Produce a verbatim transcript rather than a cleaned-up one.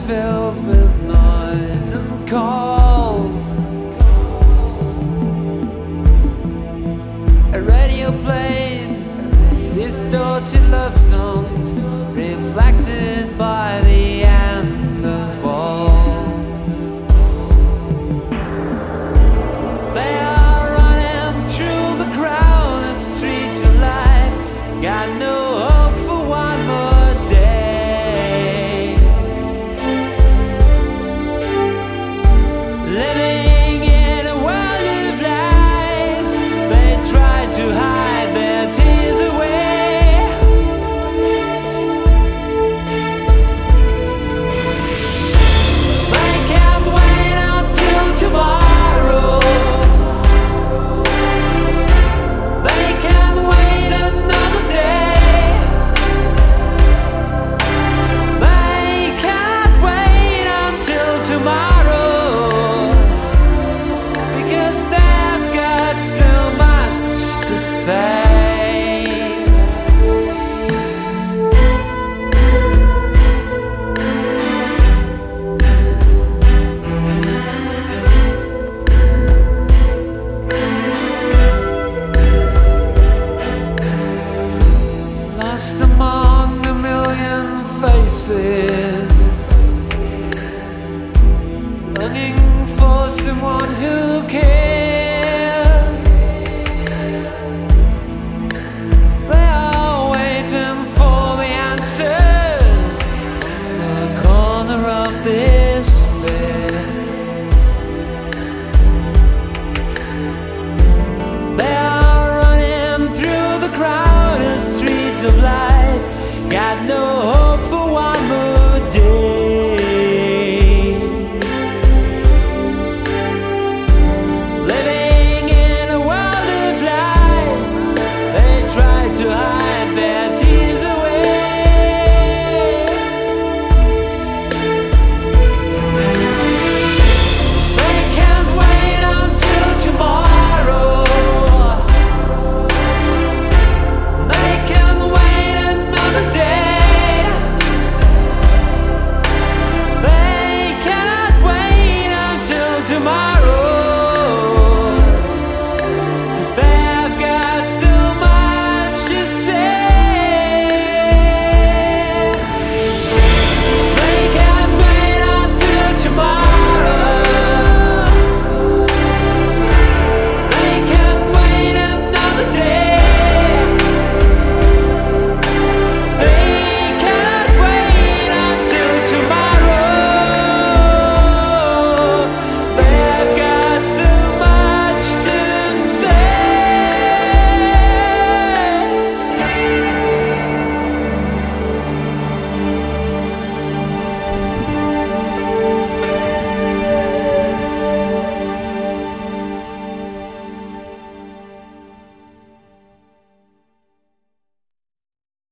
filled with noise and calls. A radio plays distorted love songs, reflected by the endless walls. They are running through the crowded street to life. Got no hope for one more day. Living in a world of lies, they try to hide their tears away. They can't wait until tomorrow. They can't wait another day. They can't wait until tomorrow, because they've got so much to say. Lost among a million faces, longing for someone who cares.